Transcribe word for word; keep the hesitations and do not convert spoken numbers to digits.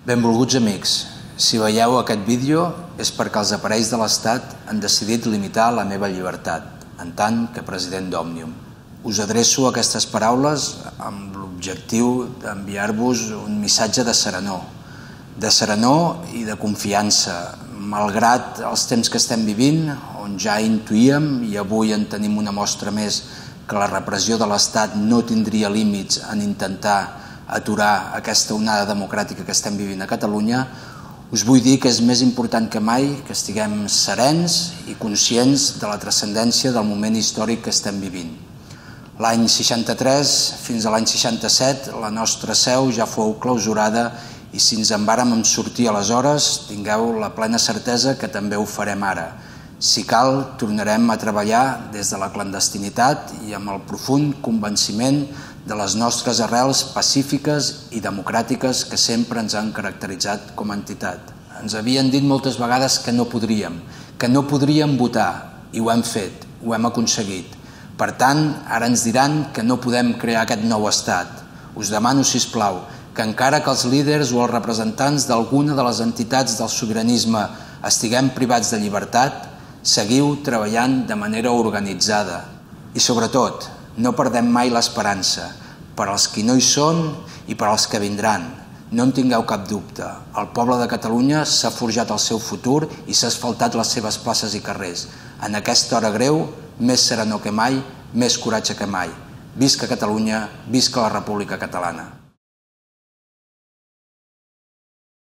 Benvolguts amics, si veieu aquest vídeo és perquè els aparells de l'Estat han decidit limitar la meva llibertat, en tant que president d'Òmnium. Us adreço aquestes paraules amb l'objectiu d'enviar-vos un missatge de serenor, de serenor i de confiança, malgrat els temps que estem vivint, on ja intuïem i avui en tenim una mostra més que la repressió de l'Estat no tindria límits en intentar aturar aquesta onada democràtica que estem vivint a Catalunya, us vull dir que és més important que mai que estiguem serens i conscients de la transcendència del moment històric que estem vivint. L'any seixanta-tres fins a l'any seixanta-set la nostra seu ja fou clausurada i si ens en vàrem sortir aleshores, tingueu la plena certesa que també ho farem ara. Si cal, tornarem a treballar des de la clandestinitat i amb el profund convenciment de les nostres arrels pacífiques i democràtiques que sempre ens han caracteritzat com a entitat. Ens havien dit moltes vegades que no podríem, que no podríem votar, i ho hem fet, ho hem aconseguit. Per tant, ara ens diran que no podem crear aquest nou estat. Us demano, sisplau, que encara que els líders o els representants d'alguna de les entitats del sobiranisme estiguem privats de llibertat, seguiu treballant de manera organitzada. I sobretot, no perdem mai l'esperança, per als qui no hi són i per als que vindran. No en tingueu cap dubte, el poble de Catalunya s'ha forjat el seu futur i s'ha asfaltat les seves places i carrers. En aquesta hora greu, més serenor que mai, més coratge que mai. Visca Catalunya, visca la República Catalana.